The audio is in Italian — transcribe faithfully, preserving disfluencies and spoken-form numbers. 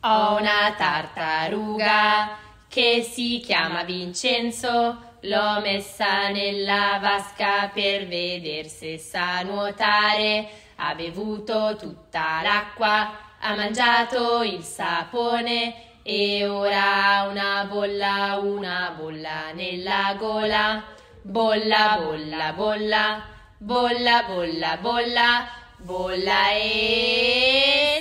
Ho una tartaruga che si chiama Vincenzo, l'ho messa nella vasca per vedere se sa nuotare. Ha bevuto tutta l'acqua, ha mangiato il sapone e ora ha una bolla, una bolla nella gola. Bolla, bolla, bolla, bolla, bolla, bolla, bolla e...